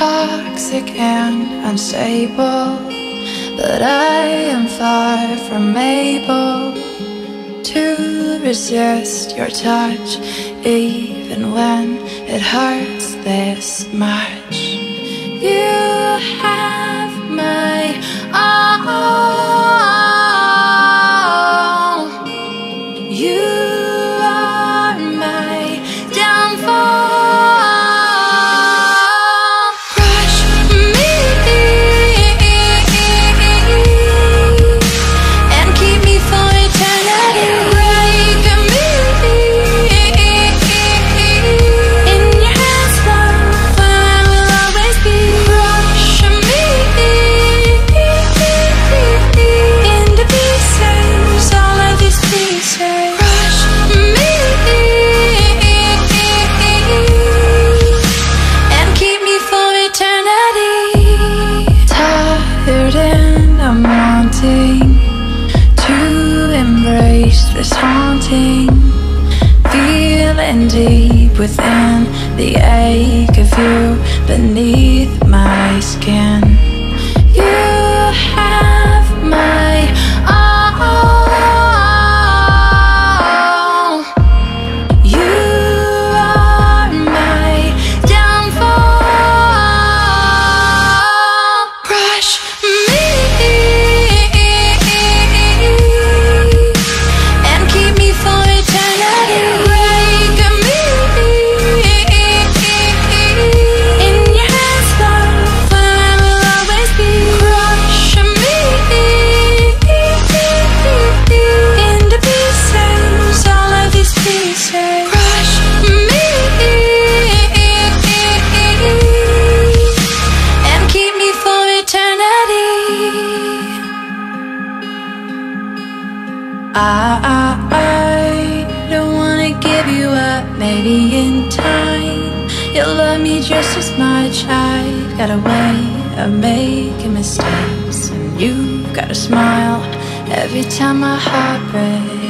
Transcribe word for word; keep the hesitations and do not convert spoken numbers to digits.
toxic and unstable, but I am far from able to resist your touch, even when it hurts this much. You have my all. You are my downfall. Crush me and keep me for eternity. Break me in your hands, love, where I will always be. Crush me into pieces, all of these pieces. Crush me and keep me for eternity. Tired and I'm wanting to embrace this haunting feeling deep within the ache of you beneath my skin. You have my all. You are my downfall. Crush me and keep me for eternity. Break me in your hands, love, where I will always be. Crush me into pieces, all of these pieces. Crush me and keep me for eternity. I, I, I don't wanna give you up. Maybe in time you'll love me just as much. I've got a way of making mistakes, and you got a smile every time my heart breaks.